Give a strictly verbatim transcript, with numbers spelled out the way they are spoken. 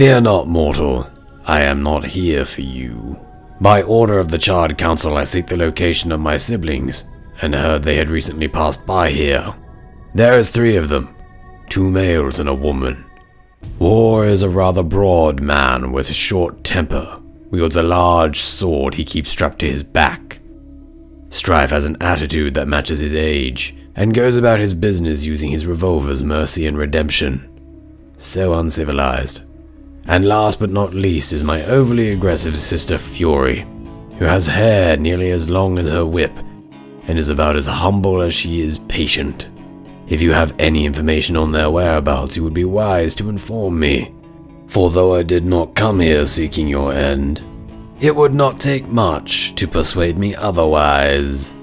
Fear not, mortal. I am not here for you. By order of the Charred Council, I seek the location of my siblings, and heard they had recently passed by here. There is three of them, two males and a woman. War is a rather broad man with a short temper, wields a large sword he keeps strapped to his back. Strife has an attitude that matches his age, and goes about his business using his revolver's mercy and redemption. So uncivilized. And last but not least is my overly aggressive sister Fury, who has hair nearly as long as her whip, and is about as humble as she is patient. If you have any information on their whereabouts, you would be wise to inform me, for though I did not come here seeking your end, it would not take much to persuade me otherwise.